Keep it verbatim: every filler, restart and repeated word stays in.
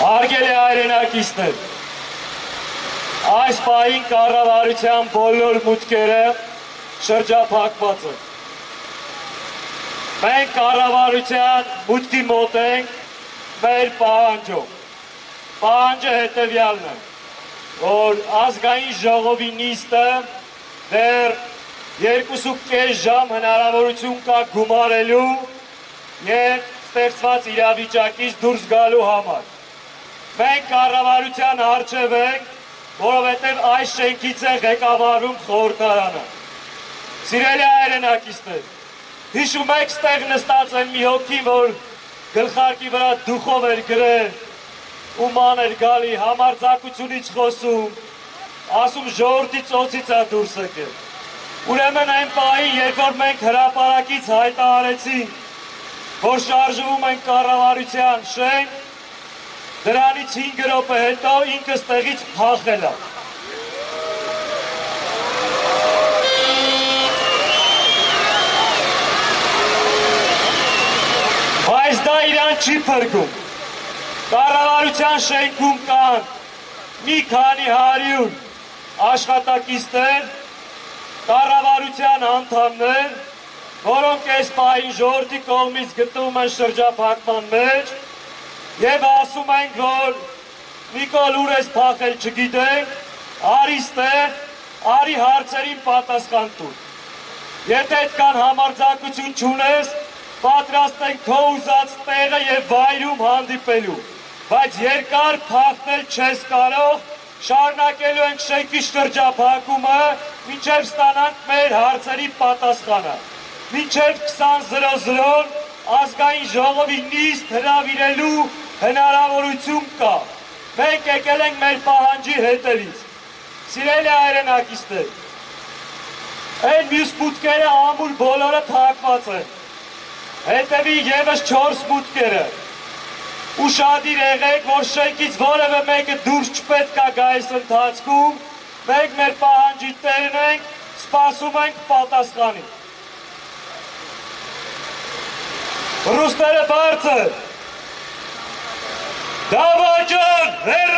Հարգելի հայրենակիցներ, այս պահին կառավարության բոլոր մուտքերը շրջափակված են։ Մենք կառավարության մուտքի մոտ ենք մեր պահանջով։ Պահանջը հետևյալն է, որ ազգային ժողովի նիստը դեռ երկու կես ժամ հնարավորություն կա գումարելու և ստեղծված իրավիճակից դուրս գալու համար։ Մենք կառավարության առջև ենք, որովհետև այս շենքից է ղեկավարում խորհրդարանը։ Սիրելի հայրենակիցներ, հիշում եք ստեղ նստած են մի հոգի, որ գլխարկի վրա դուխով էր գրել ու ման էր գալի, համարձակությունից խոսում, ասում ժողովրդի ծոցից է դուրս եկել։ Ուրեմն այն պահին, երբ որ մենք հրապարակից հայտարարեցինք, որ շարժվում ենք կառավարության շենք, դրանից հինգ րոպե հետո ինքը ստեղից փախել է։ Բայց դա իրան չի փրկում։ Կառավարության շենքում կան մի քանի հարյուր աշխատակիցներ, կառավարության անդամներ, որոնք այս պահին ժողովրդի կողմից գտնվում են շրջափակման մեջ և ասում ենք, որ Նիկոլ ուր ես փախել չգիտենք, արի ստեղ, արի հարցերին պատասխան տուր։ Եթե այդքան համարձակություն չունես, պատրաստ ենք քո ուզած տեղը և վայրում հանդիպելու, բայց երկար փախնել չես կարող, շարունակելու ենք շենքի շրջափակումը, մինչև ստանանք մեր հարցերի պատասխանը։ Մինչև քսան զրո-զրոն ազգային ժողովի նիստ հրավիրելու հնարավորություն կա։ Մենք եկել ենք մեր պահանջի հետևից։ Սիրելի հայրենակիցներ, այն մյուս մուտքերը ամուր բոլորը փակված են։ Հետևի ևս չորս մուտքերը։ Ուշադիր եղեք, որ շենքից որևէ մեկը դուրս չպետք է գա այս ընթացքում, մենք մեր պահանջի տերն ենք, սպասում ենք պատասխանի։ Ռուսները բարձր, դավաճան, հեր